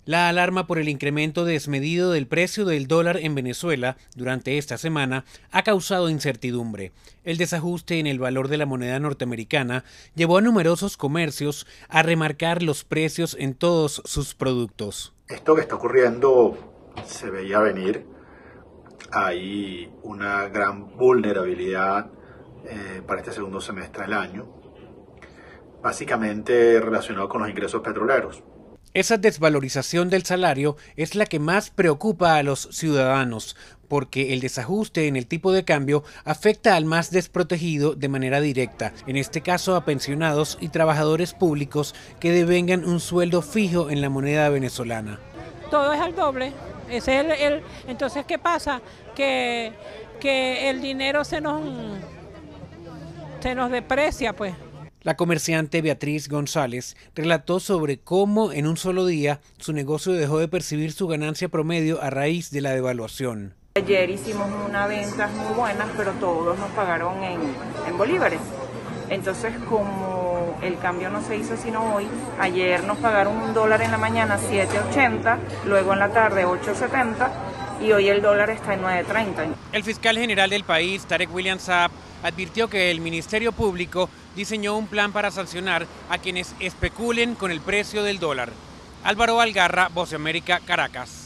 La alarma por el incremento desmedido del precio del dólar en Venezuela durante esta semana ha causado incertidumbre. El desajuste en el valor de la moneda norteamericana llevó a numerosos comercios a remarcar los precios en todos sus productos. Esto que está ocurriendo se veía venir. Hay una gran vulnerabilidad para este segundo semestre del año, básicamente relacionado con los ingresos petroleros. Esa desvalorización del salario es la que más preocupa a los ciudadanos, porque el desajuste en el tipo de cambio afecta al más desprotegido de manera directa, en este caso a pensionados y trabajadores públicos que devengan un sueldo fijo en la moneda venezolana. Todo es al doble. Ese es entonces, ¿qué pasa? Que el dinero se nos deprecia, pues. La comerciante Beatriz González relató sobre cómo en un solo día su negocio dejó de percibir su ganancia promedio a raíz de la devaluación. Ayer hicimos unas ventas muy buenas, pero todos nos pagaron en bolívares. Entonces, como el cambio no se hizo sino hoy, ayer nos pagaron $1 en la mañana 7.80, luego en la tarde 8.70 y hoy el dólar está en 9.30. El fiscal general del país, Tarek William Saab, advirtió que el Ministerio Público diseñó un plan para sancionar a quienes especulen con el precio del dólar. Álvaro Algarra, Voz de América, Caracas.